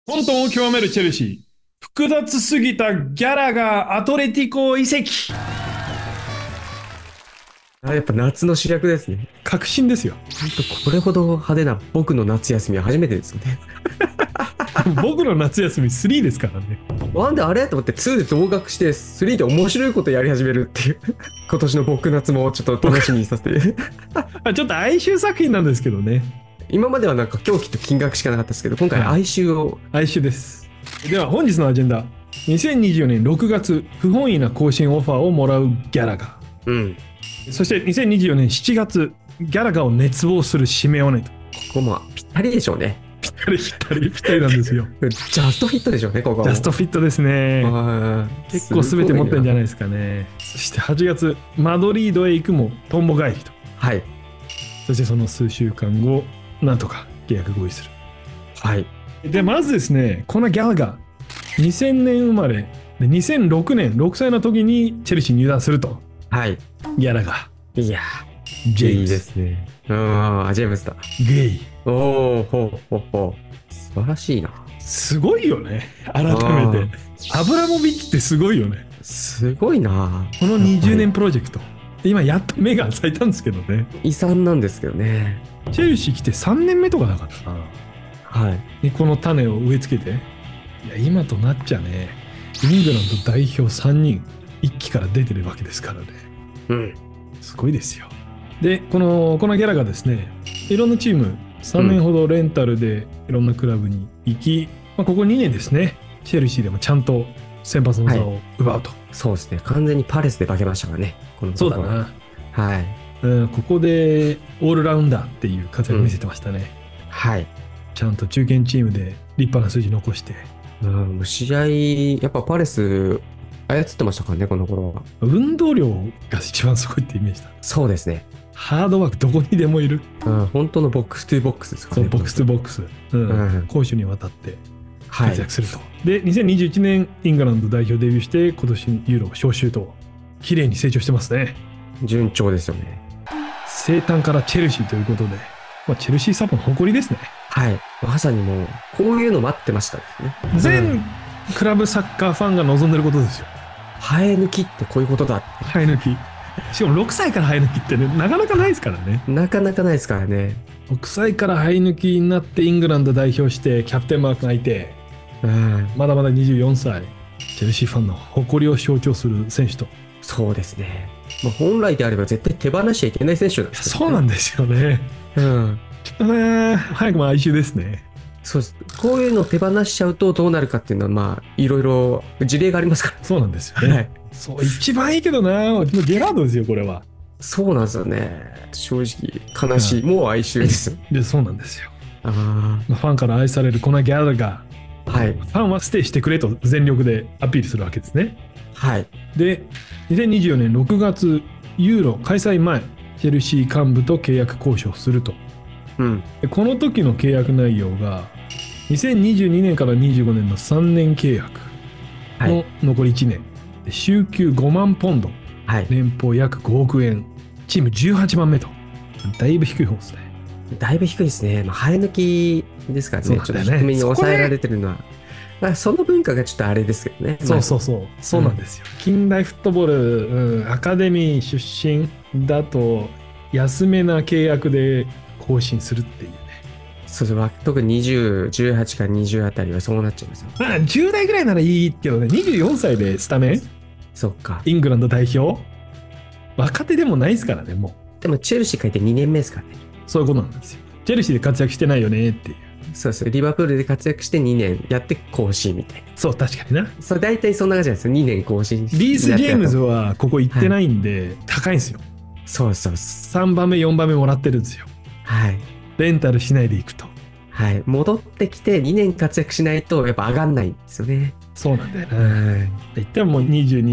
混沌を極めるチェルシー。複雑すぎたギャラがアトレティコ移籍。 やっぱ夏の主役ですね。 確信ですよ。 ほんとこれほど派手な僕の夏休みは初めてですよね。 僕の夏休み3ですからね。 なんであれと思って2で同学して3で面白いことやり始めるっていう。今年の僕夏もちょっと楽しみにさせて。 ちょっと哀愁作品なんですけどね。 今まではなんか狂気と金額しかなかったですけど、今回哀愁を。 哀愁です。では本日のアジェンダ。2024年6月、不本意な更新オファーをもらうギャラガうん。 ー。そして2024年7月、ギャラガーを熱望するシメオネと。 ここもぴったりでしょうね。 ぴったりなんですよ。 ジャストフィットでしょうね、ここは。 ジャストフィットですね。結構全て持ってんじゃないですかね。そして8月、マドリードへ行くもトンボ帰りと。 はい。 そしてその数週間後、なんとか契約合意する。 はい。 で、まずですね、このギャラガー、2000年生まれ、で2006年、6歳の時にチェルシーに入団すると。 はい。 ギャラガいやー、ジェーいいムス。 ですね。ジェームスだ。 ゲイ。 おー、ほうほうほう。素晴らしいな。 すごいよね。改めて。アブラモビッチってすごいよね。 すごいな。 この20年プロジェクト。今やっと目が咲いたんですけどね。 遺産なんですけどね。 チェルシー来て3年目とかだからな。 はい。 でこの種を植え付けて。いや、今となっちゃね、イングランド代表3人、一期から出てるわけですからね。 うん。 すごいですよ。で、このギャラがですね、いろんなチーム、3年ほどレンタルでいろんなクラブに行き、ここ2年ですね、チェルシーでもちゃんと先発の座を奪うと。 そうですね。完全にパレスで化けましたからね。 そうだな。 はい。 ここでオールラウンダーっていう活躍見せてましたね。 はい。 ちゃんと中堅チームで立派な数字残して。 試合、やっぱパレス操ってましたからね、この頃は。 運動量が一番すごいってイメージだ。 そうですね。 ハードワークどこにでもいる。 本当のボックストゥボックスですからね。 そう、ボックストゥボックス。攻守にわたって活躍すると。で、2021年イングランド代表デビューして、今年ユーロ招集と、綺麗に成長してますね。 順調ですよね。 生誕からチェルシーということで、チェルシーサポの誇りですね。 はい。まさにもう、こういうの待ってましたね。 全クラブサッカーファンが望んでることですよ。 生え抜きってこういうことだって。 生え抜き。しかも6歳から生え抜きってね、なかなかないですからね。 なかなかないですからね。 6歳から生え抜きになってイングランド代表してキャプテンマークがいて、まだまだ24歳。チェルシーファンの誇りを象徴する選手と。 そうですね。本来であれば絶対手放しちゃいけない選手なんですよね。そうなんですよね。ちょっとね、早くも哀愁ですね。 そうです。こういうの手放しちゃうとどうなるかっていうのはいろいろ事例がありますから。 そうなんですよね。はい、そう、一番いいけどな、ゲラードですよ、これは。 そうなんですよね。正直、悲しい。もう哀愁です。 で、そうなんですよ。 ファンから愛されるこのギャラが、 はい、 ファンはステイしてくれと全力でアピールするわけですね。 はい。 で、2024年6月、ユーロ開催前、チェルシー幹部と契約交渉すると。この時の契約内容が、2022年から25年の3年契約の残り1年、週給5万ポンド、年俸約5億円、チーム18番目と、だいぶ低い方ですね。 だいぶ低いですね。生え抜きですからね、ちょっと低めに抑えられてるのは。その文化がちょっとあれですけどね。 そうなんですよ。近代フットボール、アカデミー出身だと、安めな契約で更新するっていうね。 特に20、18から20あたりはそうなっちゃいますよ。 10代ぐらいならいいけどね、24歳でスタメン？ そっか。 イングランド代表？若手でもないですからね、もう。 でもチェルシー書いて2年目ですからね。 そういうことなんですよ。チェルシーで活躍してないよねっていう。 そうそう、リバプールで活躍して2年やって更新みたいな。 そう、確かにな。 そう、大体そんな感じなんですよ。2年更新。 リース・ジェームズはここ行ってないんで、高いんですよ。 そうそう。 3番目、4番目もらってるんですよ。 はい。 レンタルしないでいくと。 はい。戻ってきて2年活躍しないとやっぱ上がんないんですよね。 そうなんだよね。言ってももう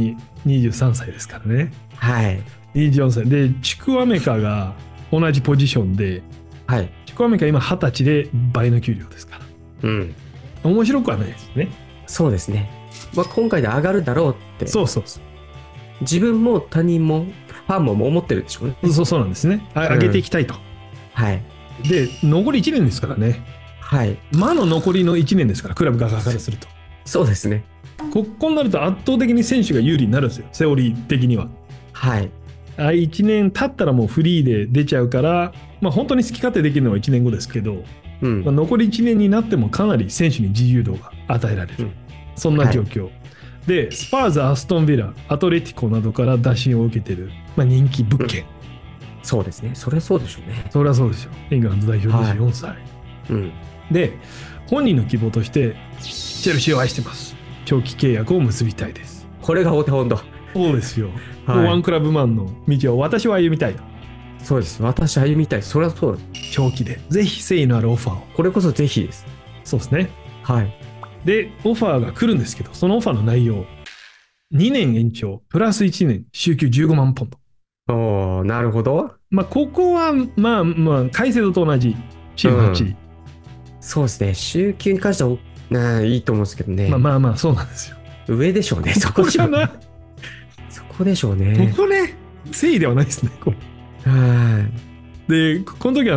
22、23歳ですからね。 はい。 24歳。で、チクワメカが同じポジションで、 はい。 チクワメカ今20歳で倍の給料ですから。面白くはないですね。 そうですね。今回で上がるだろうって。 そう。 自分も他人もファンも思ってるでしょうね。 そうなんですね。上げていきたいと。 はい。 で、残り1年ですからね。 はい。 魔の残りの1年ですから、クラブ側からすると。 そうですね。 ここになると圧倒的に選手が有利になるんですよ、セオリー的には。 はい。 1年経ったらもうフリーで出ちゃうから、まあ、本当に好き勝手できるのは1年後ですけど、まあ、残り1年になってもかなり選手に自由度が与えられる、そんな状況、でスパーズ、アストンビラ、アトレティコなどから打診を受けてる、まあ、人気物件、 そうですね。それはそうでしょうね。 それはそうですよ。イングランド代表24歳、で本人の希望としてチェルシーを愛してます、長期契約を結びたいです。 これがお手本だ。 そうですよ、ワンクラブマンの道を私は歩みたいと。 そうです。私歩みたい。それはそうです。 長期でぜひ誠意のあるオファーを。 これこそぜひです。 そうですね。 はい。 でオファーが来るんですけど、そのオファーの内容、2年延長プラス1年週休15万ポンド。 おー、なるほど。 まあここはまあカイセドと同じチーム8位、 そうですね。週休に関してはいいと思うんですけどね。 まあそうなんですよ。 上でしょうね。そこでしょうね。そこでしょうね。 ここね、誠意ではないですね、これ。でこの時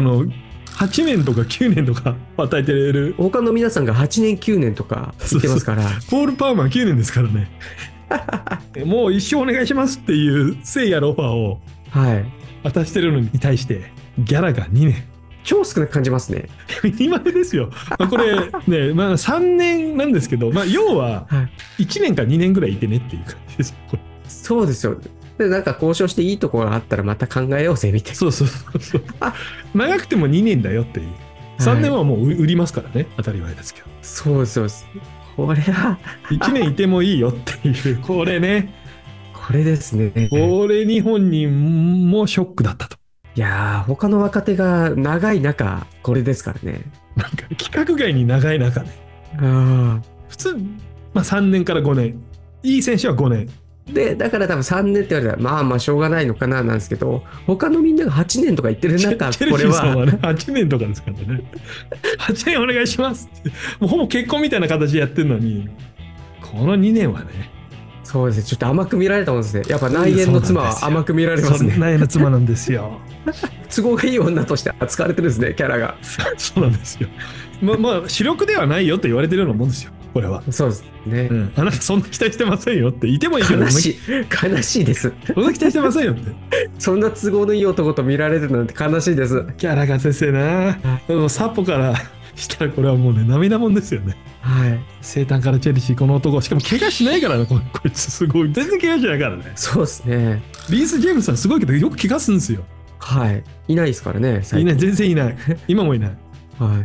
8年とか9年とか与えてる、 他の皆さんが8年9年とか言ってますから。 ポール・パーマー9年ですからね。もう一生お願いしますっていう誠意あるオファーを渡してるのに対してギャラが2年。 超少なく感じますね。 ミニマムですよ。これね、まあ3年なんですけど、まあ要は1年か2年ぐらいいてねっていう感じですよ。 そうですよ。でなんか交渉していいところがあったらまた考えようぜみたいな。そう長くても2年だよっていう。3年はもう売りますからね、当たり前ですけど。 そうですそうです。これは 1年いてもいいよっていう、これね。 これですね。 これ日本人もショックだったと。 いやー、他の若手が長い中これですからね。 なんか規格外に長い中ね。普通、まあ、3年から5年、いい選手は5年で、だから多分3年って言われたらまあしょうがないのかななんですけど、他のみんなが8年とか言ってる中、 これはね、8年とかですからね。8年お願いしますって、もうほぼ結婚みたいな形でやってるのに、この2年はね。 そうですね、ちょっと甘く見られたもんですね。やっぱ内縁の妻は甘く見られますね。 内縁の妻なんですよ。 都合がいい女として扱われてるんですね、キャラが。 そうなんですよ。まあ主力ではないよって言われてるようなもんですよ、これは。 そうですね。 あなたそんな期待してませんよって、いてもいいけど、 悲しいです。 そんな期待してませんよって。 そんな都合のいい男と見られるなんて悲しいです。 キャラが先生な。サポからしたらこれはもうね、涙もんですよね。 はい。 生誕からチェルシー、この男、しかも怪我しないからね、こいつすごい。全然怪我しないからね。 そうですね。 リース・ジェームスさんすごいけど、よく怪我するんですよ。 はい。いないですからね、 いない、全然いない。今もいない。 はい。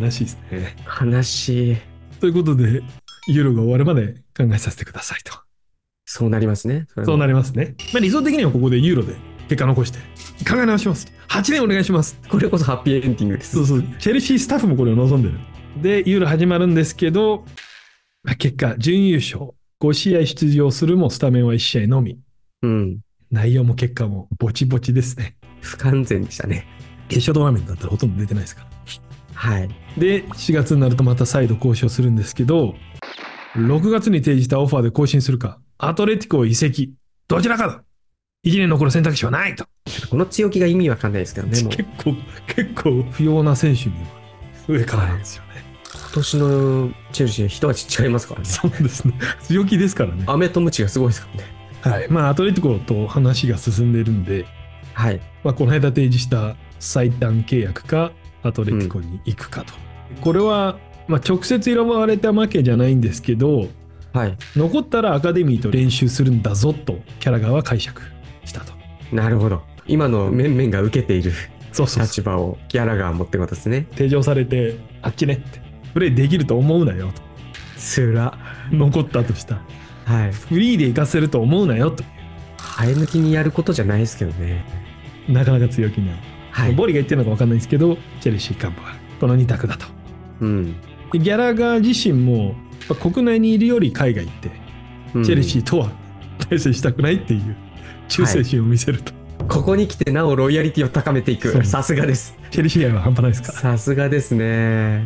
悲しいですね。 悲しい。 ということで、ユーロが終わるまで考えさせてくださいと。 そうなりますね。 そうなりますね。まあ、理想的にはここでユーロで結果残して、考え直します。8年お願いします。 これこそハッピーエンディングです。 そうそう。チェルシースタッフもこれを望んでる。で、ユーロ始まるんですけど、結果、準優勝。5試合出場するもスタメンは1試合のみ。内容も結果もぼちぼちですね。 不完全でしたね。 決勝トーナメントだったらほとんど出てないですから。 はい。 で、4月になるとまた再度交渉するんですけど、6月に提示したオファーで更新するか、アトレティコ移籍、どちらかだ。1年残る選択肢はないと。 この強気が意味わかんないですけどね。 結構不要な選手には上からなんですよね。 今年のチェルシーは一味違いますからね。 そうですね。強気ですからね。 飴とムチがすごいですからね。 はい。まあ、アトレティコと話が進んでいるんで、 はい。 まあ、この間提示した最短契約か、アトレティコに行くかと。これは、まあ、直接選ばれたわけじゃないんですけど、 はい、 残ったらアカデミーと練習するんだぞとキャラ側は解釈したと。 なるほど。今の面々が受けている立場をギャラガー持ってことですね。 提示されて、あっちねってプレイできると思うなよと。 つら。 残ったとした、 はい、 フリーで行かせると思うなよと。 生え抜きにやることじゃないですけどね。 なかなか強気な、はい、ボリが言ってるのか分かんないですけど、チェルシー幹部はこの2択だと。でギャラガー自身も国内にいるより海外行って、チェルシーとは対戦したくないっていう忠誠心を見せると、 はい、ここに来てなおロイヤリティを高めていく。さすがです。 チェルシー愛は半端ないですから。 さすがですね。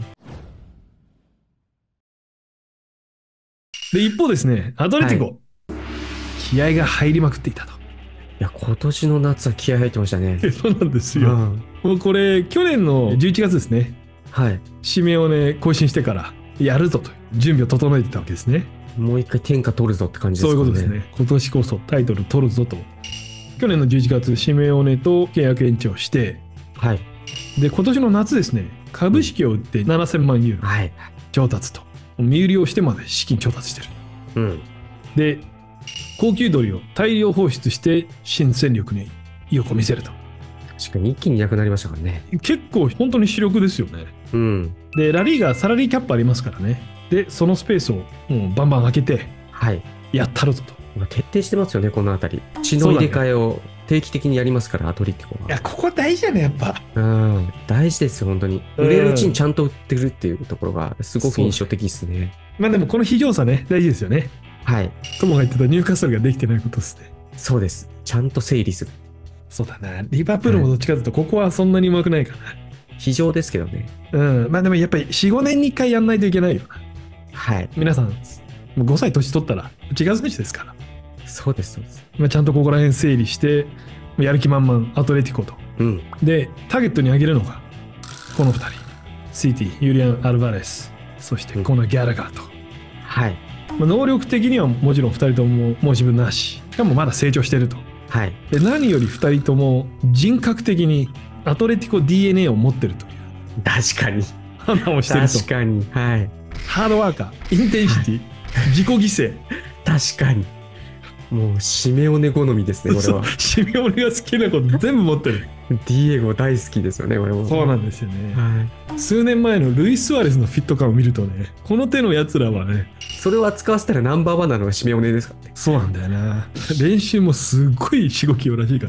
で一方ですね、アトレティコ、はい、気合が入りまくっていたと。 いや今年の夏は気合入ってましたね。 そうなんですよ、もうこれ去年の11月ですね、 はい。 シメオネ更新してからやるぞと準備を整えてたわけですね。 もう一回天下取るぞって感じですかね。 そういうことですね。今年こそタイトル取るぞと。去年の11月、シメオネと契約延長して、 はい。 で、今年の夏ですね、株式を売って7000万ユーロはい。 調達と。身売りをしてまで資金調達してる。 うん。 で、高級鳥を大量放出して新戦力に意欲を見せると。 確かに一気にいなくなりましたからね。 結構本当に主力ですよね。 うん。 で、ラリーガサラリーキャップありますからね。で、そのスペースをもうバンバン開けて、 はい。 やったるぞと。 徹底してますよね、このあたり。血の入れ替えを定期的にやりますから、アトリティコは。 いや、ここ大事だね、やっぱ。 うん。大事ですよ、本当に。売れるうちにちゃんと売ってるっていうところが、すごく印象的ですね。 まあでも、この非常さね、大事ですよね。 はい。 友が言ってたニューカッスルができてないことですね。 そうです。ちゃんと整理する。 そうだな。リバプールもどっちかというと、ここはそんなにうまくないかな。 非常ですけどね。 うん。まあでもやっぱり4、5年に1回やんないといけないよな。 はい。 皆さん、もう5歳年取ったら違う選手ですから。 そうです、そうです。 まあ、ちゃんとここら辺整理して、やる気満々、アトレティコと。 うん。 で、ターゲットに挙げるのが、この2人。シティ、ユリアン・アルバレス、そしてこのギャラガーと。 はい。 まあ、能力的にはもちろん2人とも申し分なし。しかもまだ成長してると。 はい。 で、何より2人とも人格的にアトレティコ DNA を持ってるという。 確かに。 判断をしてると。 確かに。はい。 ハードワーカー、インテンシティ、自己犠牲。 確かに。もうシメオネ好みですね、これは。 シメオネが好きなこと全部持ってる。 ディエゴ大好きですよね、これも。 そうなんですよね。 はい。 数年前のルイス・スアレスのフィット感を見るとね、この手のやつらはね、 それを扱わせたらナンバーワンなのがシメオネですからね。 そうなんだよな。練習もすっごいしごきようらしいから。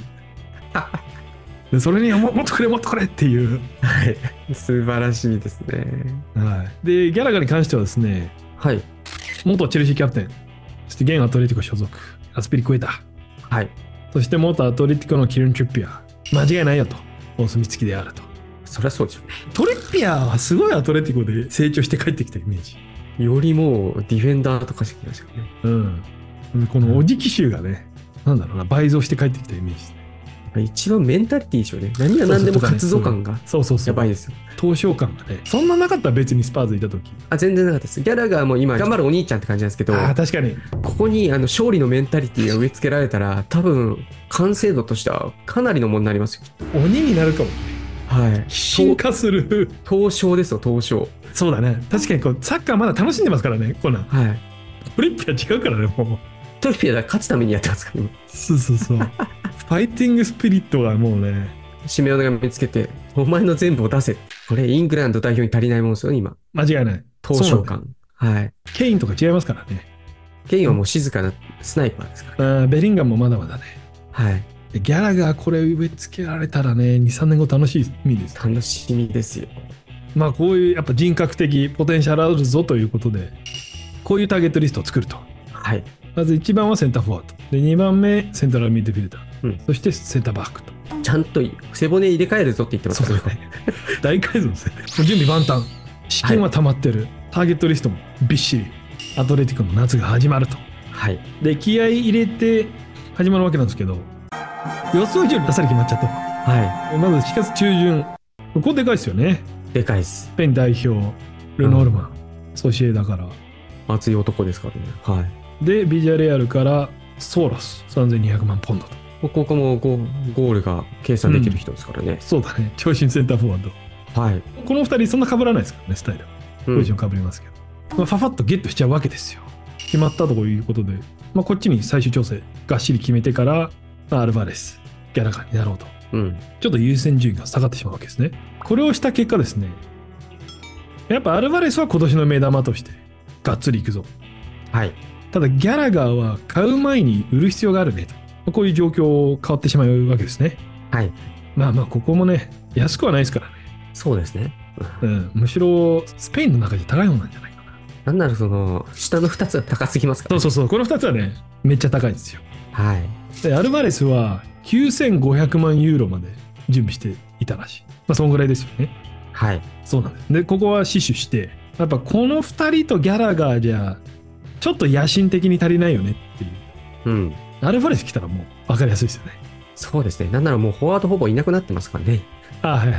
でそれにもっとくれもっとくれっていう。 はい。素晴らしいですね。 はい。で、ギャラガーに関してはですね、 はい。 元チェルシーキャプテン、そして現アトレティコ所属、アスピリクエタ。 はい。 そして元アトレティコのキルン・トリッピア。間違いないよと。お墨付きであると。 そりゃそうでしょうね。 トリッピアはすごいアトレティコで成長して帰ってきたイメージ。 よりもうディフェンダーとかしてきましたよね。 うん。このおじき衆がね、なんだろうな、倍増して帰ってきたイメージですね。 一番メンタリティでしょうね。何が何でも活動感がやばいですよ。 闘将感がね。そんななかったら別にスパーズいた時。 全然なかったです。ギャラガーも今頑張るお兄ちゃんって感じなんですけど。 確かに。 ここに勝利のメンタリティが植え付けられたら、多分完成度としてはかなりのものになりますよ。 鬼になるかもね。 はい。 進化する。 闘将ですよ、闘将。 そうだね。確かにサッカーまだ楽しんでますからね、コナン。 はい。 トリッピア違うからね、もう。 トリッピアは勝つためにやってますからね。 そうそうそう。ファイティングスピリットがもうね。 シメオネが見つけて、お前の全部を出せ。これ、イングランド代表に足りないもんですよね、今。 間違いない。 闘将感。はい。 ケインとか違いますからね。 ケインはもう静かなスナイパーですから。 ベリンガムもまだまだね。 はい。 ギャラがこれ植え付けられたらね、2、3年後楽しみです。 楽しみですよ。 まあこういうやっぱ人格的ポテンシャルあるぞということで、こういうターゲットリストを作ると。 はい。 まず1番はセンターフォワード。で、2番目、セントラルミッドフィルダー。そしてセンターバックと。 ちゃんと背骨入れ替えるぞって言ってますからね。大改造ですね。準備万端。資金は溜まってる。ターゲットリストもびっしり。アトレティコの夏が始まると。 はい。 で、気合い入れて始まるわけなんですけど、予想以上にあっさり決まっちゃった。 はい。 まず4月中旬。ここでかいですよね。 でかいです。 スペイン代表、ルノールマン、ソシエダから。 熱い男ですからね。はい。 で、ビジャレアルからソーロス、3200万ポンドと。 ここもゴールが計算できる人ですからね。 そうだね。長身センターフォワード。 はい。 この2人そんな被らないですからね、スタイル。ポジション被りますけど。ファファッとゲットしちゃうわけですよ。決まったということで、こっちに最終調整がっしり決めてから、アルバレス、ギャラガーになろうと。ちょっと優先順位が下がってしまうわけですね。これをした結果ですね、やっぱアルバレスは今年の目玉としてがっつりいくぞ。 はい。 ただギャラガーは買う前に売る必要があるねと。こういう状況変わってしまうわけですね。 はい。 まあここもね、安くはないですからね。 そうですね。 むしろスペインの中で高い方なんじゃないかな。 なんなら下の2つは高すぎますから、ね。 そう。この2つはね、めっちゃ高いですよ。 はい。 で、アルバレスは9500万ユーロまで準備していたらしい。そんぐらいですよね。 はい。 そうなんです。で、ここは死守して、やっぱこの2人とギャラガーじゃ、ちょっと野心的に足りないよねっていう。アルバレス来たらもう分かりやすいですよね。 そうですね。なんならもうフォワードほぼいなくなってますからね。 はい。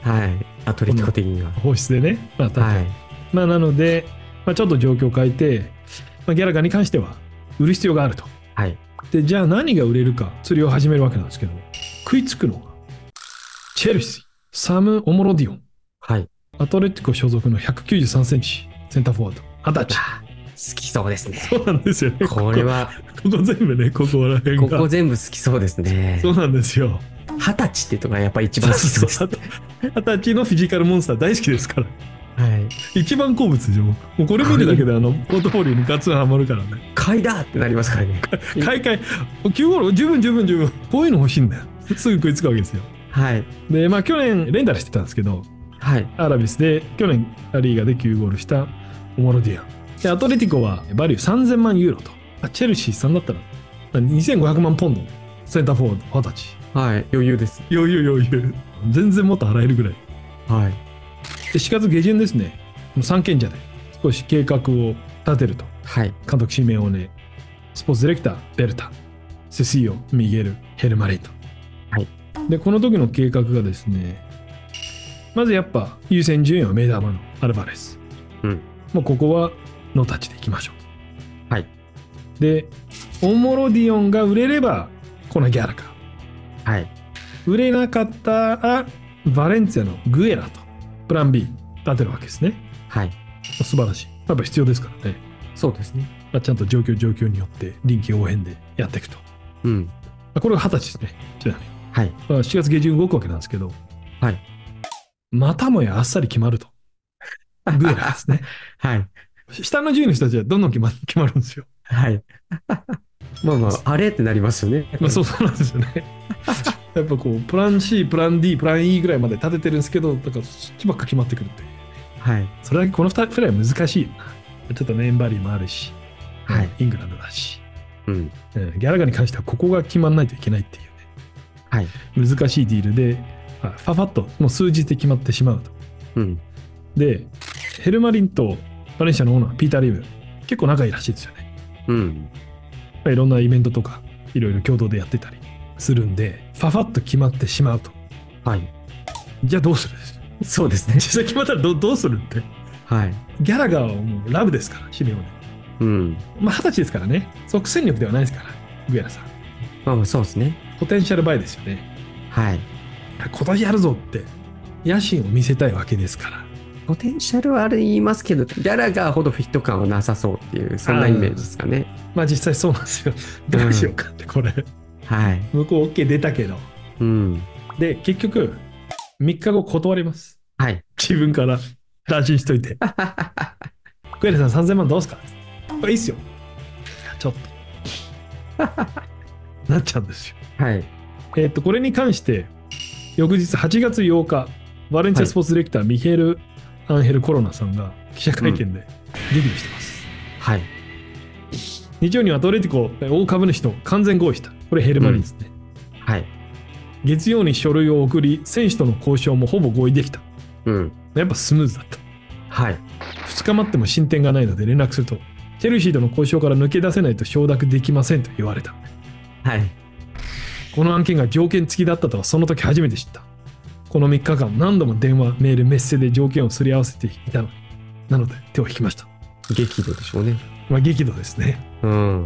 はい。アトレティコ的には。 放出でね。まあ、 はい。 まあ、なので、まあ、ちょっと状況を変えて、まあ、ギャラガーに関しては売る必要があると。 はい。 で、じゃあ何が売れるか釣りを始めるわけなんですけど、食いつくのが、チェルシー、サム・オモロディオン。 はい。 アトレティコ所属の193センチ、センターフォワード、20歳。 好きそうですね。 そうなんですよね。 これは。 ここ全部ね、ここら辺が。 ここ全部好きそうですね。 そうなんですよ。 20歳っていうところがやっぱり一番好きそうです。 20歳のフィジカルモンスター大好きですから。 はい。 一番好物でしょ。もうこれ見るだけでポートフォリオにガツンハマるからね。 買いだってなりますからね。 買い。9ゴール、十分。こういうの欲しいんだよ。すぐ食いつくわけですよ。 はい。 で、まあ去年レンタルしてたんですけど、はい。アラビスで去年ラリーガで9ゴールしたオモロディアン。で、アトレティコはバリュー3000万ユーロと。チェルシーさんだったら2500万ポンド。センターフォワード、20歳。 はい。余裕です。 余裕。全然もっと払えるぐらい。はい。で、4月下旬ですね。三賢者で少し計画を立てると。はい。監督シメオネ、スポーツディレクター、ベルタ、セシーオ、ミゲル、ヘルマリンと。はい。で、この時の計画がですね、まずやっぱ優先順位は目玉のアルバレス。うん。もうここはノータッチでいきましょう。はい。で、オモロディオンが売れれば、このギャラか。はい。売れなかったら、バレンツィアのグエラと、プラン B 立てるわけですね。はい。素晴らしい。やっぱ必要ですからね。そうですね。まあ、ちゃんと状況によって臨機応変でやっていくと。うん。これが20歳ですね。ちなみに。はい。4月下旬動くわけなんですけど。はい。またもやあっさり決まると。グエラですね。はい。下の順位の人たちはどんどん決まるんですよ。はい。まあ、あれってなりますよね。まあ、そうなんですよね。やっぱこう、プラン C、プラン D、プラン E ぐらいまで立ててるんですけど、だからそっちばっか決まってくるっていう。はい。それだけこの2人は難しいよな。ちょっとネームバリューもあるし、はい。イングランドだし。うん。ギャラガーに関してはここが決まらないといけないっていうね。はい。難しいディールで、ファファッともう数日で決まってしまうと。うん。で、ヘルマリンとバレンシアのオーナー、ピーター・リーブ、結構仲いいらしいですよね。うん。いろんなイベントとか、いろいろ共同でやってたりするんで、ファファッと決まってしまうと。はい。じゃあどうする？そうですね。実際決まったらどうするって。はい。ギャラガーはもうラブですから、シメオネ。うん。まあ20歳ですからね。即戦力ではないですから、グエラさん。まあそうですね。ポテンシャルバイですよね。はい。今年やるぞって野心を見せたいわけですから。ポテンシャルはありますけど、ギャラガーほどフィット感はなさそうっていう、そんなイメージですかね。まあ実際そうなんですよ。どうしようかって、これ。はい。向こう OK 出たけど。うん。で、結局、3日後断ります。はい。自分から打診しといて。クエレさん3000万どうすか？これいいっすよ。ちょっと。なっちゃうんですよ。はい。これに関して、翌日8月8日、バレンチアスポーツディレクター、ミヘル・アンヘル・コロナさんが記者会見で激怒してます。はい。日曜にはアトレティコ大株主と完全合意した。これヘルマリンですね。はい。月曜に書類を送り、選手との交渉もほぼ合意できた。うん。やっぱスムーズだった。はい。2日待っても進展がないので連絡すると、チェルシーとの交渉から抜け出せないと承諾できませんと言われた。はい。この案件が条件付きだったとはその時初めて知った。この3日間何度も電話、メール、メッセで条件をすり合わせていたのに。なので手を引きました。激怒でしょうね。まあ激怒ですね。うん。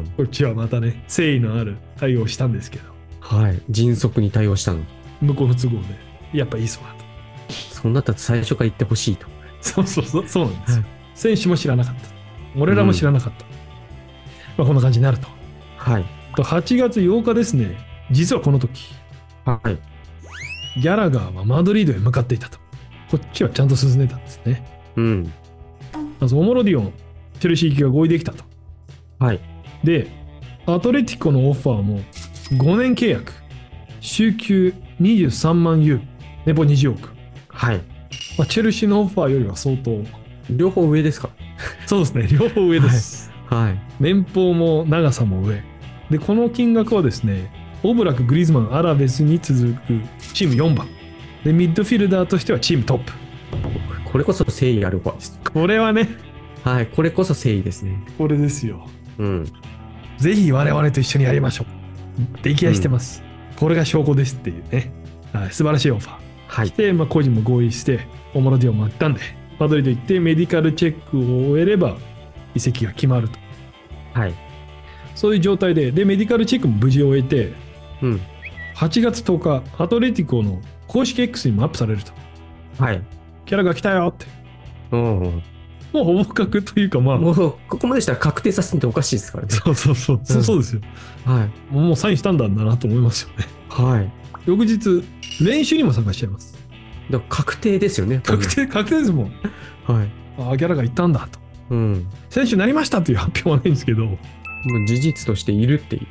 こっちはまたね、誠意のある対応をしたんですけど。はい。迅速に対応したの。向こうの都合で。やっぱいいそうだと。そんなったら最初から言ってほしいと。そうなんですよ。はい、選手も知らなかった。俺らも知らなかった。まあこんな感じになると。はい。8月8日ですね。実はこの時。はい。ギャラガーはマドリードへ向かっていたと。こっちはちゃんと進んでたんですね。うん。まずオモロディオン、チェルシー行きが合意できたと。はい。で、アトレティコのオファーも5年契約、週給23万ユーロ、年俸20億。はい。まあ、チェルシーのオファーよりは相当。両方上ですか？そうですね、両方上です。はい。年俸も長さも上。で、この金額はですね、オブラク、グリーズマン、アラベスに続くチーム4番。で、ミッドフィルダーとしてはチームトップ。これこそ誠意あるわです。これはね。はい、これこそ誠意ですね。これですよ。うん。ぜひ我々と一緒にやりましょう。溺愛してます。これが証拠ですっていうね。はい、素晴らしいオファー。 はい。 で、個人も合意して、オモロディオンもあったんで、マドリード行ってメディカルチェックを終えれば移籍が決まると。 はい。 そういう状態で、メディカルチェックも無事終えて、 うん。 8月10日、アトレティコの公式 X にもアップされると。 はい。 キャラが来たよって。 うん。 もうほぼ確というか、 もう、ここまでしたら確定させるっておかしいですからね。 そうですよ。 はい。 もうサインしたんだなと思いますよね。 はい。 翌日、練習にも参加しちゃいます。 だから確定ですよね。 確定ですもん。 はい。 ああ、ギャラが行ったんだと。 うん。 選手になりましたという発表はないんですけど。もう事実としているっていう。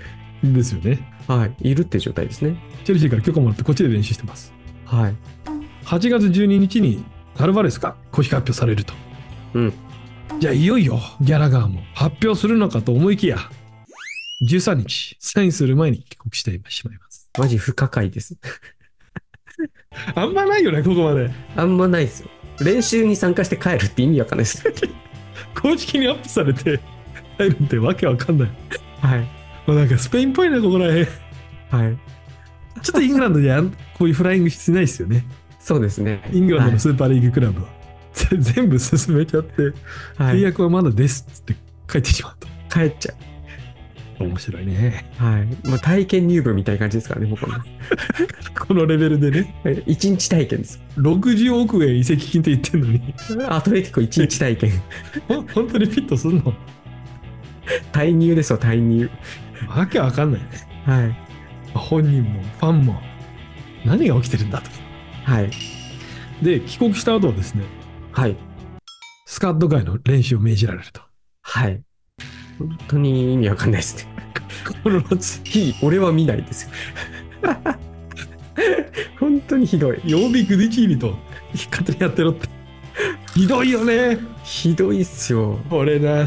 ですよね。 はい。いるって状態ですね。 チェルシーから許可もらってこっちで練習してます。 はい。 8月12日にアルバレスが公式発表されると。 うん。 じゃあいよいよギャラガーも発表するのかと思いきや、13日、サインする前に帰国してしまいます。 マジ不可解です。 あんまないよね、ここまで。 あんまないですよ。練習に参加して帰るって意味わかんないです。 公式にアップされて帰るってわけわかんない。 はい。 なんかスペインっぽいな、ここらへん。 はい。 ちょっとイングランドでこういうフライングしないですよね。 そうですね。 イングランドのスーパーリーグクラブは。全部進めちゃって、契約はまだですって書いてしまうと。 帰っちゃう。面白いね。 はい。体験入部みたいな感じですからね、僕は。 このレベルでね。 1日体験です。 60億円移籍金って言ってんのに。 アトレティコ1日体験。 本当にフィットすんの？ 退入ですよ、退入。 わけわかんないね。 はい。 本人もファンも何が起きてるんだと。 はい。 で、帰国した後はですね、 はい。 スカット界の練習を命じられると。 はい。本当に意味わかんないですね。 この夏、 俺は見ないですよ。本当にひどい。 曜日グディチーニと勝手にやってろって。ひどいよね。 ひどいっすよ。 これな。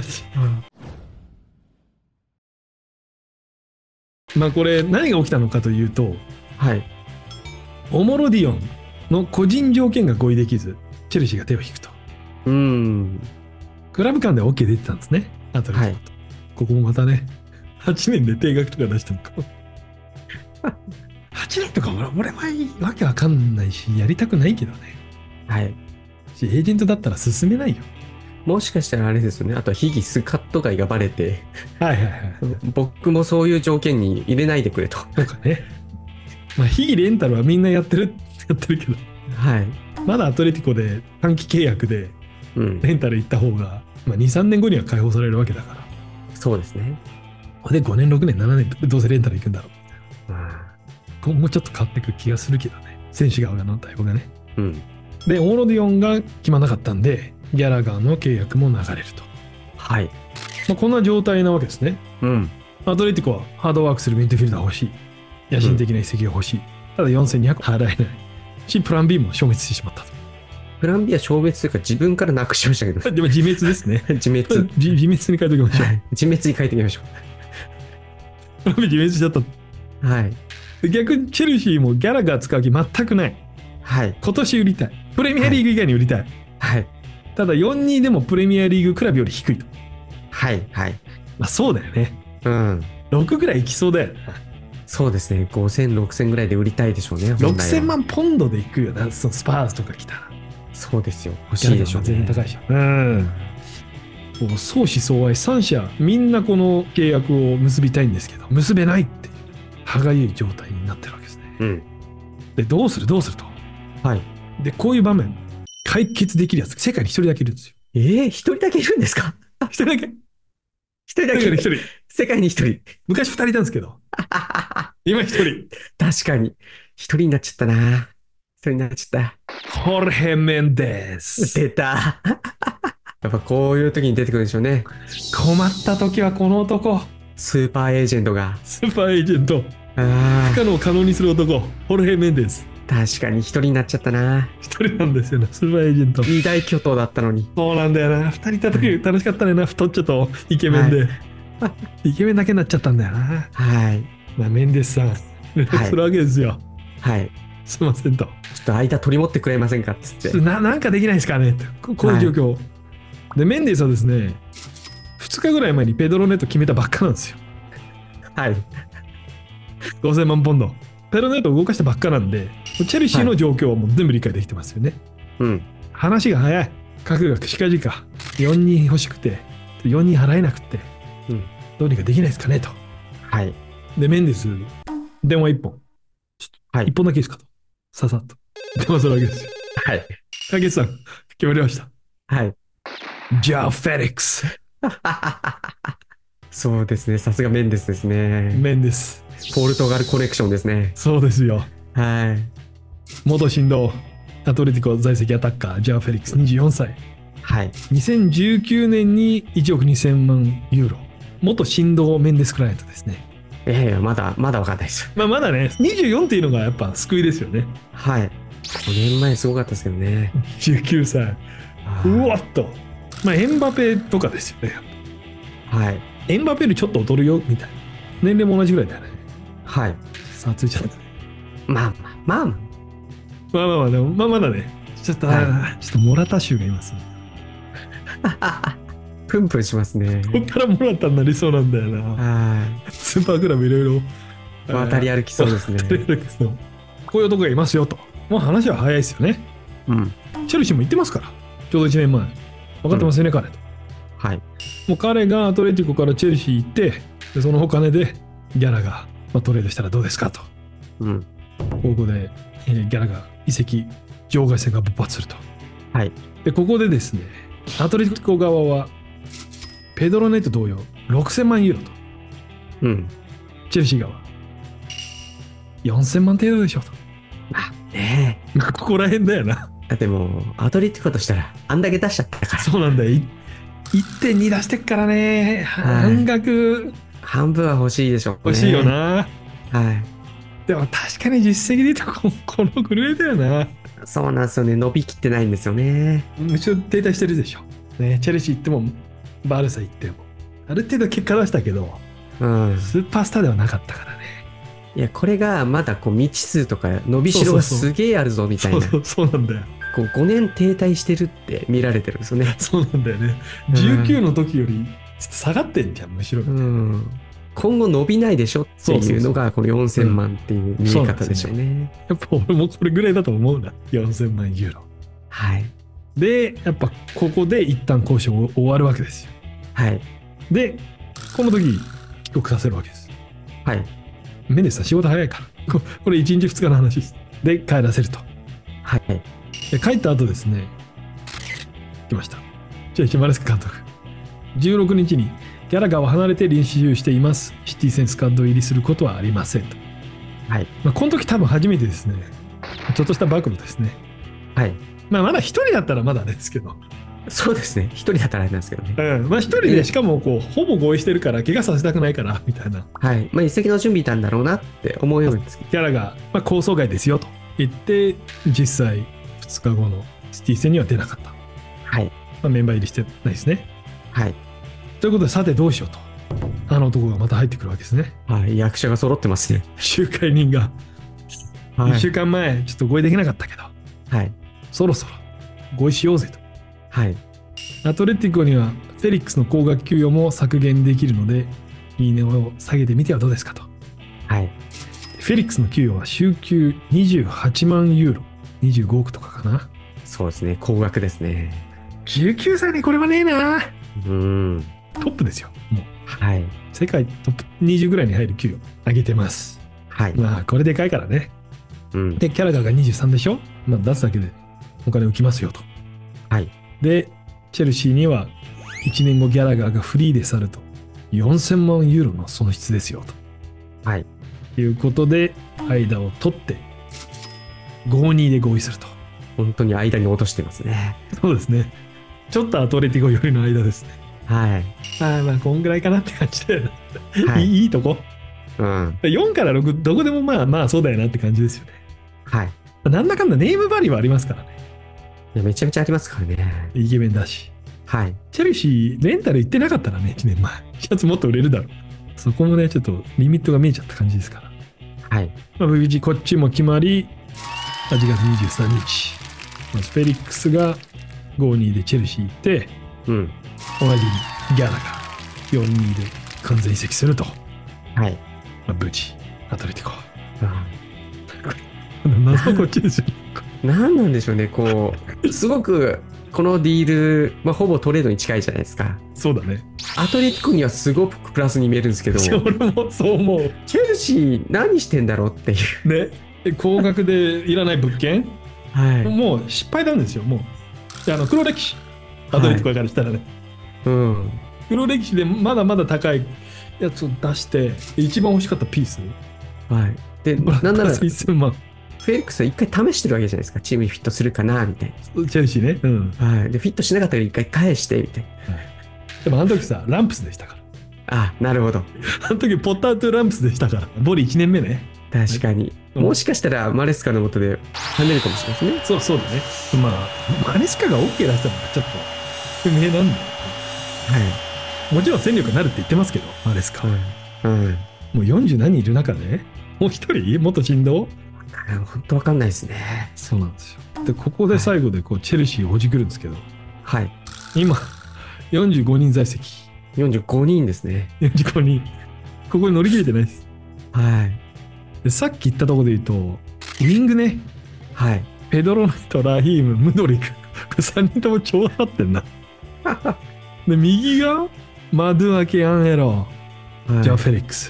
これ何が起きたのかというと、 はい。 オモロディオンの個人条件が合意できず、チェルシーが手を引くと。クラブ間では OK 出てたんですね。あと、はい、ここもまたね、8年で定額とか出したのか。8年とか俺はわけわかんないし、やりたくないけどね。 はい。 エージェントだったら進めないよ。 もしかしたらあれですよね。あとはヒギスカット外がバレて、 はいはいはい。 僕もそういう条件に入れないでくれと。 とかね。ヒギレンタルはみんなやってるけど。 はい。 まだアトレティコで短期契約でレンタル行った方が、2、3年後には解放されるわけだから。 そうですね。 で、5年、6年、7年どうせレンタル行くんだろうみたいな。今後ちょっと変わってくる気がするけどね。選手側の対応がね。で、オーロディオンが決まらなかったんで、ギャラガーの契約も流れると。 はい。 こんな状態なわけですね。アトレティコはハードワークするミッドフィルダー欲しい。野心的な移籍が欲しい。ただ4200払えないし、プラン B も消滅してしまったと。 プラン B は消滅というか自分からなくしましたけど。 でも自滅ですね。 自滅。 自滅に変えておきましょう。 自滅に変えておきましょう。プラン B 自滅しちゃった。 はい。 逆にチェルシーもギャラガー使う気全くない。 はい。 今年売りたい。プレミアリーグ以外に売りたい。 はい。 ただ4-2でもプレミアリーグクラブより低いと。 はいはい。 そうだよね。6ぐらいいきそうだよね。 そうですね。5000、6000ぐらいで売りたいでしょうね。 6000万ポンドでいくよな。そのスパーズとか来たら。 そうですよ。欲しいでしょうね。 全然高いでしょ。相思相愛3社みんなこの契約を結びたいんですけど結べないっていう歯がゆい状態になってるわけですね。でどうすると。 はい。 でこういう場面解決できるやつ世界に一人だけいるんですよ。 一人だけいるんですか？ 一人だけ。 一人だけ。世界に一人。 昔2人いたんですけど今一人。 確かに一人になっちゃったな。一人になっちゃった。 ホルヘ・メンデス。 出た。やっぱこういう時に出てくるんでしょうね。 困った時はこの男。 スーパーエージェントが。 スーパーエージェント。不可能を可能にする男。ホルヘ・メンデス。 確かに一人になっちゃったな。 一人なんですよね。スーパーエージェント。 二大巨頭だったのに。そうなんだよな。二人いた時楽しかったねな。太っちょとイケメンで。イケメンだけになっちゃったんだよな。 はい。 メンデスさん。連絡するわけですよ。 はい。 すいませんと。ちょっと間取り持ってくれませんかっつって。 なんかできないですかねこういう状況。で、メンデスはですね、2日ぐらい前にペドロネット決めたばっかなんですよ。 はい。 5000万ポンド。 ペロネットを動かしたばっかなんで、チェルシーの状況はもう全部理解できてますよね。 うん。 話が早い。カクがしかじか4人欲しくて、4人払えなくて、 うん。 どうにかできないですかねと。 はい。 で、メンデス、電話1本。 はい。 1本だけいいですかと。ささっと。電話するわけですよ。 はい。 カゲさん、決まりました。 はい。 ジャー・フェリックス。 そうですね。さすがメンデスですね。 メンデス。 ポルトガルコネクションですね。 そうですよ。 はい。 元神童、アトレティコ在籍アタッカー、ジャー・フェリックス24歳。 はい。 2019年に1億2000万ユーロ。元神童メンデスクライアントですね。 まだ分かんないです。 まだね、24っていうのがやっぱ救いですよね。 はい。5年前すごかったですけどね。 19歳。うわっと。エンバペとかですよね。 はい。 エンバペよりちょっと劣るよ、みたいな。年齢も同じぐらいだよね。 はい。 さあ、ついちゃったね。 まあ、 でも、まだね。ちょっとモラタ州がいます、ね。 プンプンしますね。 ここからモラタになりそうなんだよな。 はい。 スーパークラブいろいろ。 渡り歩きそうですね。 渡り歩きそう。こういう男がいますよと。もう話は早いですよね。 うん。 チェルシーも言ってますから。ちょうど1年前。分かってますよね、彼と。 はい。 もう彼がアトレティコからチェルシー行って、でそのお金でギャラが、トレードしたらどうですかと。 うん。 ここで、ギャラが移籍、場外戦が勃発すると。 はい。 で、ここでですね、アトレティコ側は、ペドロネット同様、6000万ユーロと。 うん。 チェルシー側、4000万程度でしょと。 ねえ。ここら辺だよな。 だってもう、アトレティコとしたら、あんだけ出しちゃったから。 そうなんだよ。1.2 出してっからね。半額。 半分は欲しいでしょうね。 欲しいよな。 はい。 でも確かに実績で言うとこのぐらいだよな。 そうなんですよね。伸びきってないんですよね。 むしろ停滞してるでしょ。ね、チェルシー行っても、バルサ行っても。ある程度結果出したけど、スーパースターではなかったからね。 いや、これがまだ未知数とか伸びしろがすげえあるぞみたいな。 そうなんだよ。 5年停滞してるって見られてるんですよね。 そうなんだよね。19の時より下がってんじゃん、むしろ。 今後伸びないでしょっていうのがこの4000万っていう見え方でしょうね。 やっぱ俺もこれぐらいだと思うな。4000万ユーロ。 はい。 で、やっぱここで一旦交渉終わるわけですよ。 はい。 で、この時帰国させるわけです。 はい。 メネスさん仕事早いから。これ1日2日の話です。で、帰らせると。 はい。 で帰った後ですね、来ました。じゃあ、マレスカ監督。16日にギャラガーを離れて練習しています。シティ戦スカッド入りすることはありませんと。 はい。 この時多分初めてですね、ちょっとした暴露ですね。 はい。 まだ一人だったらまだあれですけど。 そうですね。一人だったらあれなんですけどね。 一人でしかもほぼ合意してるから怪我させたくないからみたいな。 はい。移籍の準備いたんだろうなって思うようです。 ギャラが構想外ですよと言って実際2日後のシティ戦には出なかった。 はい。 メンバー入りしてないですね。 はい。 ということでさてどうしようと。あの男がまた入ってくるわけですね。 はい。役者が揃ってますね。 仲介人が。 はい、 1週間前ちょっと合意できなかったけど。 はい。 そろそろ合意しようぜと。 はい。 アトレティコにはフェリックスの高額給与も削減できるので、いいねを下げてみてはどうですかと。 はい。 フェリックスの給与は週給28万ユーロ。25億とかかな。 そうですね。高額ですね。 19歳にこれはねえな。 トップですよ。もう。 はい。 世界トップ20ぐらいに入る給与上げてます。 はい。 これでかいからね。で、キャラガーが23でしょ。出すだけでお金浮きますよと。 はい。 で、チェルシーには1年後ギャラガーがフリーで去ると4000万ユーロの損失ですよと。 はい。 いうことで、間を取って、5-2で合意すると。 本当に間に落としてますね。 そうですね。ちょっとアトレティコ寄りの間ですね。 はい。 こんぐらいかなって感じだよね。 はい、 いいとこ。4から6、どこでもそうだよなって感じですよね。 はい。 なんだかんだネームバリューはありますからね。 いや、めちゃめちゃありますからね。 イケメンだし。 はい。 チェルシー、レンタル行ってなかったらね、1年前。シャツもっと売れるだろう。そこもね、ちょっとリミットが見えちゃった感じですから。 はい。 無事こっちも決まり、8月23日。まずフェリックスが5-2でチェルシー行って、同じギャラが4-2で完全移籍すると。 はい。 無事、アトレティコ。 謎はこっちですよ。 何なんでしょうね、こう、すごく、このディール、ほぼトレードに近いじゃないですか。 そうだね。 アトレティコにはすごくプラスに見えるんですけど、 俺もそう思う。 チェルシー何してんだろうっていう。 ね。高額でいらない物件、 はい。 もう失敗なんですよ、もう。黒歴史。アトレティコからしたらね。 うん。 黒歴史でまだまだ高いやつを出して、一番欲しかったピース。 はい。で、なんなら、フ 1000万。 フェリックスは一回試してるわけじゃないですか。チームにフィットするかな、みたいな。チェルシーね。うん。 はい。で、フィットしなかったから一回返して、みたいな。はい、 でもあの時さ、ランプスでしたから。 あ、なるほど。 あの時、ポッターとランプスでしたから。ボリ1年目ね。 確かに。はい、もしかしたら、マレスカのもとで跳ねるかもしれないですね。そうだね。まあ、マレスカが OK 出したのがちょっと不明なんだよ。はい。もちろん戦力になるって言ってますけど、マレスカ。はい。もう40何人いる中で、もう一人元神童？ 本当わかんないですね。 そうなんですよ。で、ここで最後でこう、チェルシーをほじくるんですけど、 はい。 今、45人在籍。 45人ですね。 45人。ここに乗り切れてないです。 はい。 で、さっき言ったところで言うと、ウィングね。 はい。 ペドロネとラヒーム、ムドリク。これ3人とも超張ってんな。で、右がマドゥアケ・アンヘロ、ジャー・フェリックス。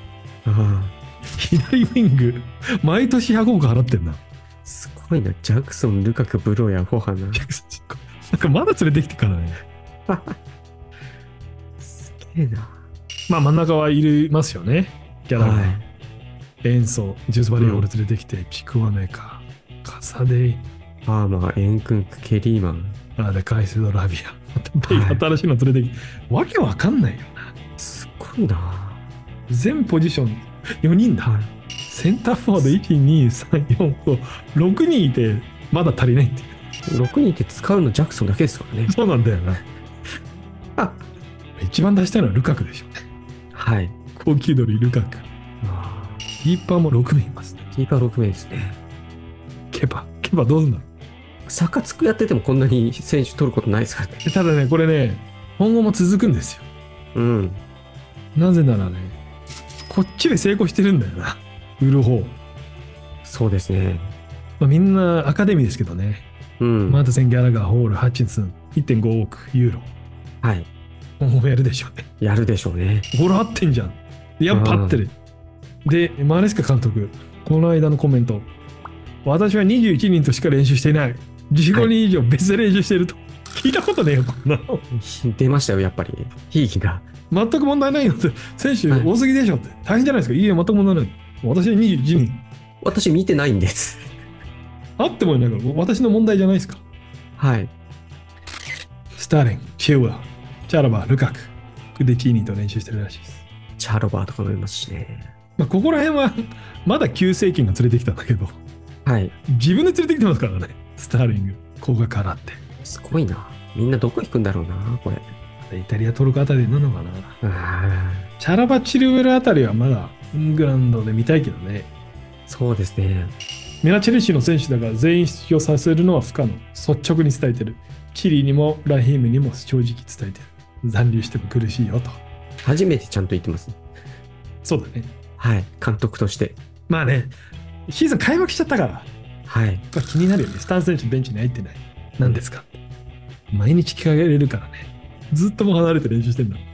左ウィング、毎年100億払ってんな。 すごいな。ジャクソン、ルカク、ブローやフォハナ。なんかまだ連れてきてからね。 すげえな。 まあ真ん中はいますよね。ギャラが。はい、エンソ、ジュースバリーを連れてきて、チクワメカ、カサデイ。 パーマー、エンクンク、ケリーマン。 で、カイセドラビア。新しいの連れてきて、わけわかんないよな。 すごいな。 全ポジション4人だ。はい、センターフォワード1、2、3、4、5、6人いて、まだ足りないっていう。 6人いて使うのジャクソンだけですからね。 そうなんだよな。一番出したいのはルカクでしょ。 はい。 高級ドルルカク。キーパーも6名いますね。 キーパー6名ですね。 ケバどうすんだろう。サカツクやっててもこんなに選手取ることないですからね。 ただね、これね、今後も続くんですよ。 うん。 なぜならね、こっちで成功してるんだよな。売る方。 そうですね。 まあ、みんなアカデミーですけどね。 うん。 マーテセン、ギャラガー、ホール、ハッチンソン、1.5 億ユーロ。 はい。 もうやるでしょうね。 やるでしょうね。 ほら合ってんじゃん。やっぱ合ってる。で、マレスカ監督、この間のコメント。私は21人としか練習していない。15人以上別で練習していると。はい、聞いたことねえよ、こんなの。 出ましたよ、やっぱり。ひいきが。 全く問題ないよって。選手多すぎでしょって。大変じゃないですか。いいえ、全く問題ない。私は21人。 私見てないんです。 あってもいないから、私の問題じゃないですか。 はい。 スターリング、チェウア、チャラバ、ルカク、クデチーニと練習してるらしいです。 チャロバーとかもいますしね。 まあ、ここら辺はまだ旧世紀が連れてきたんだけど、 はい。 自分で連れてきてますからね。スターリング、高額払って。 すごいな。みんなどこ行くんだろうな、これ。 イタリア、トルコあたりなのかな。チャラバ、チルウェルあたりはまだイングランドで見たいけどね。 そうですね。 ミラチェルシーの選手だから全員出場させるのは不可能。率直に伝えてる。チリにもラヒームにも正直伝えてる。残留しても苦しいよと。 初めてちゃんと言ってますね。 そうだね。 はい。監督として。 まあね、シーズン開幕しちゃったから。 はい。 まあ、気になるよね。スタン選手ベンチに入ってない。何ですか、毎日聞かれるからね。ずっともう離れて練習してんだ。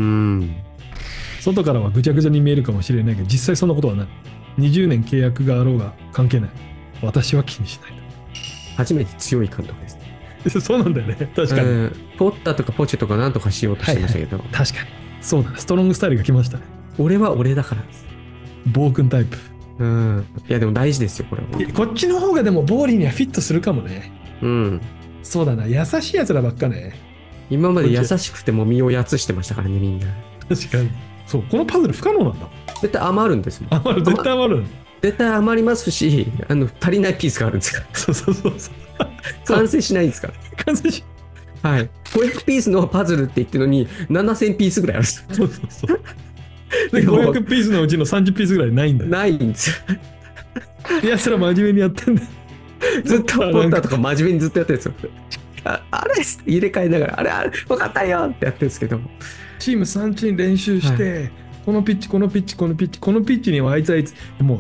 外からはぐちゃぐちゃに見えるかもしれないけど、実際そんなことはない。20年契約があろうが関係ない。私は気にしないと。 初めて強い監督ですね。 そうなんだよね。確かに。 ポッタとかポチェとかなんとかしようとしてましたけど。 確かに。そうだね。ストロングスタイルが来ましたね。 俺は俺だからです。 暴君タイプ。 いやでも大事ですよ、これは。 こっちの方がでもボーリーにはフィットするかもね。そうだな。優しいやつらばっかね。 今まで優しくても身をやつしてましたからね、みんな。 確かに。そう、このパズル不可能なんだ。 絶対余るんですもん。 絶対余る。 絶対余りますし、足りないピースがあるんですから。 そう。 完成しないんですから。 完成し。 はい。500ピースのパズルって言ってるのに、7000ピースぐらいあるんです。 そう。で、500ピースのうちの30ピースぐらいないんだよ。 ないんですよ。 奴ら真面目にやってんだよ。 ずっとポッターとか真面目にずっとやってるんですよ。あれ入れ替えながら、あれ、分かったよってやってるんですけど。 チーム3チーム練習して、このピッチにはあいつ、もう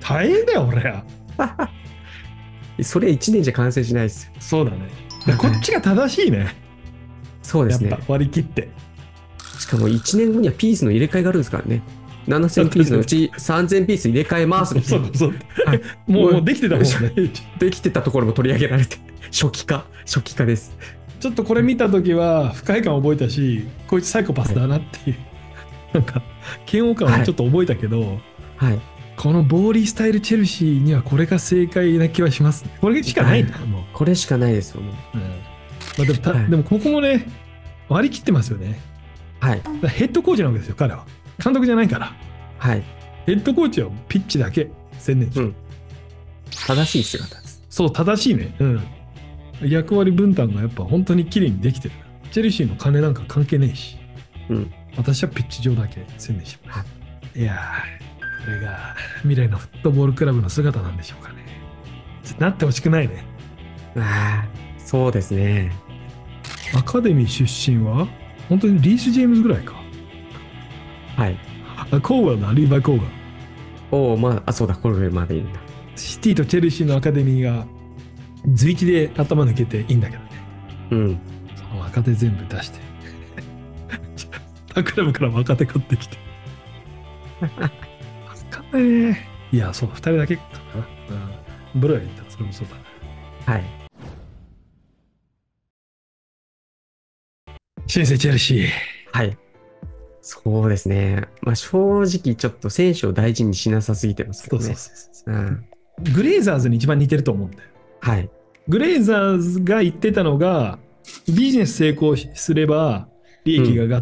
大変だよ、俺は。 それ1年じゃ完成しないですよ。 そうだね。こっちが正しいね。 そうですね。 やっぱ割り切って。 しかも1年後にはピースの入れ替えがあるんですからね。7000ピースのうち3000ピース入れ替えますみたいな。 そう。はい、もうできてたもんね。 できてたところも取り上げられて、初期化です。 ちょっとこれ見たときは不快感を覚えたし、こいつサイコパスだなっていう、なんか嫌悪感をちょっと覚えたけど、 はい。 このボーリースタイルチェルシーにはこれが正解な気はしますね。これしかないんだ、もう。 これしかないですよ、もう。 まあ、でもここもね、割り切ってますよね。 はい。 ヘッドコーチなわけですよ、彼は。監督じゃないから。 はい。 ヘッドコーチはピッチだけ専念してる。 正しい姿です。 そう、正しいね。役割分担がやっぱ本当に綺麗にできてる。チェルシーの金なんか関係ねえし。私はピッチ上だけ専念してます。いやー、これが未来のフットボールクラブの姿なんでしょうかね。なってほしくないね。 そうですね。 アカデミー出身は本当にリース・ジェームズぐらいか。 はい。 コーガーだ、リーバイ・コーガー。そうだ、コルベルまでいるんだ。 シティとチェルシーのアカデミーが随一で頭抜けていいんだけどね。その若手全部出して。他クラブから若手買ってきて。わかんないね。いや、そう、2人だけかな。ブロヤ言ったらそれもそうだね。 はい。 新生チェルシー。 はい。そうですね。正直ちょっと選手を大事にしなさすぎてますけどね。 グレイザーズに一番似てると思うんだよ。 はい。 グレイザーズが言ってたのが、ビジネス成功すれば利益が上がって、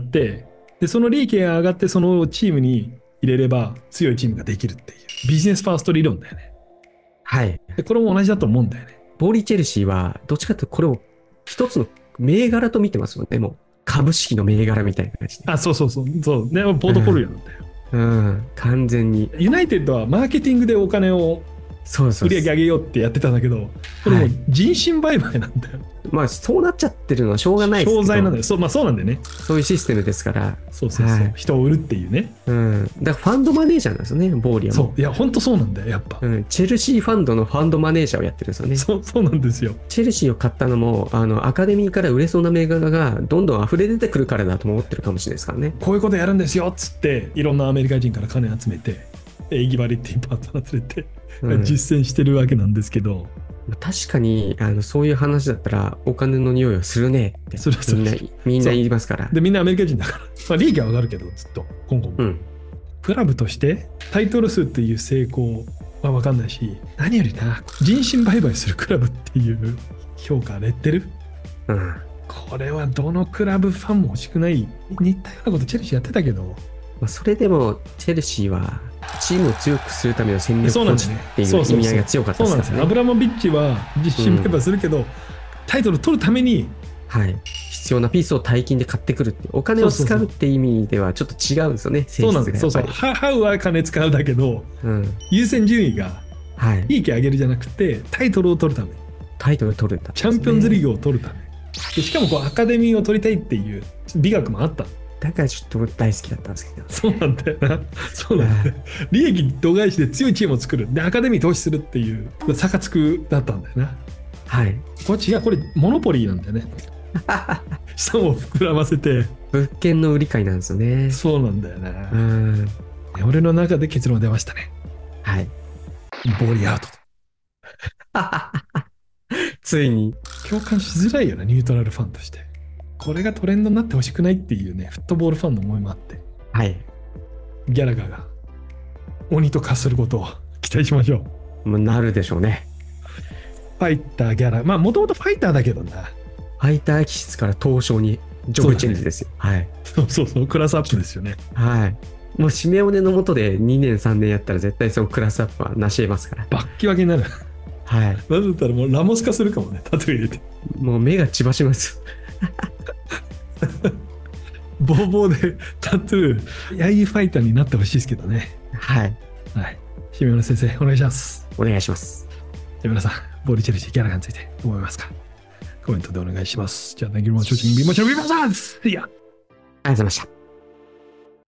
でその利益が上がってそのチームに入れれば強いチームができるっていうビジネスファースト理論だよね。 はい。 でこれも同じだと思うんだよね。 ボーリーチェルシーはどっちかというとこれを一つの銘柄と見てますよね。もう株式の銘柄みたいな感じで。 そう。ね、ポートフォリオなんだよ。 完全に。 ユナイテッドはマーケティングでお金を売り上げ上げようってやってたんだけど、これもう人身売買なんだよ。 そうなっちゃってるのはしょうがないですけど。 商材なんだよ。そうなんだよね。 そういうシステムですから。 そう。人を売るっていうね。 だからファンドマネージャーなんですよね、ボーリアも。 そう。いや、ほんとそうなんだよ、やっぱ。 チェルシーファンドのファンドマネージャーをやってるんですよね。 そうなんですよ。 チェルシーを買ったのも、アカデミーから売れそうな銘柄がどんどん溢れ出てくるからだと思ってるかもしれないですからね。 こういうことやるんですよっつって、いろんなアメリカ人から金集めて、エギバリっていうパートナー連れて、実践してるわけなんですけど。 確かにそういう話だったらお金の匂いはするねってみんな言いますから。 でみんなアメリカ人だから、利益は上がるけどずっと今後も、クラブとしてタイトル数っていう成功は分かんないし、何よりな人身売買するクラブっていう評価レッテル、これはどのクラブファンも欲しくない。似たようなことチェルシーやってたけど、 それでもチェルシーはチームを強くするための戦略コーチっていう意味合いが強かったですからね。 アブラモビッチは人身売買するけど、タイトル取るために、 必要なピースを大金で買ってくるってお金を使うっていう意味ではちょっと違うんですよね。 そうなんです。ハウは金使うだけど、優先順位が利益上げるじゃなくてタイトルを取るため、 タイトルを取るんだ、 チャンピオンズリーグを取るためで、しかもアカデミーを取りたいっていう美学もあった。 だからちょっと大好きだったんですけど。 そうなんだよな。そうなんだよ。利益度外視で強いチームを作る。で、アカデミー投資するっていう差がつくだったんだよな。これ違う、これモノポリーなんだよね。資産を膨らませて。 物件の売り買いなんですよね。 そうなんだよな。俺の中で結論出ましたね。ボーリーアウト。 ついに。 共感しづらいよな、ニュートラルファンとして。これがトレンドになってほしくないっていうね、フットボールファンの思いもあって、ギャラガーが鬼と化することを期待しましょう。なるでしょうね。 ファイターギャラ、もともとファイターだけどな。 ファイター気質から東証にジョブチェンジですよ。 そう、クラスアップですよね。 もうシメオネの下で2年3年やったら絶対そのクラスアップは成し得ますから。 バッキバキになる。なぜだったらもうラモス化するかもね、タトゥー入れて。 もう目が血ばします。 ボーボーでタトゥー、ヤイファイターになってほしいですけどね。シメオネ先生、お願いします。 お願いします。 じゃあ皆さん、ボーリーチェルシーギャラガーについて思いますか？コメントでお願いします。じゃあ、ネギルマンチョチンビーマチョビーマサーズ。いや。 ありがとうございました。